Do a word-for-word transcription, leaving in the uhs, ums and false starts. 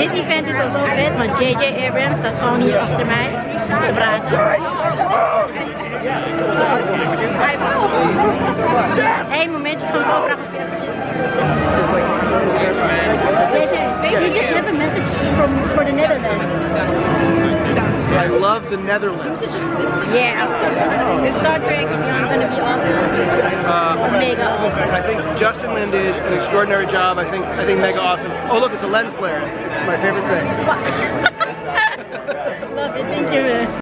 Dit event is al zo vet, want J J Abrams staat gewoon hier achter mij te praten. Eén momentje, ik ga zo vragen of je even you just have a message from for the Netherlands. I love the Netherlands. Yeah. The Star Trek is gonna be awesome. Uh, Mega awesome. I think Justin Lin did an extraordinary job. I think I think mega awesome. Oh look, it's a lens flare. It's my favorite thing. Love it, thank you.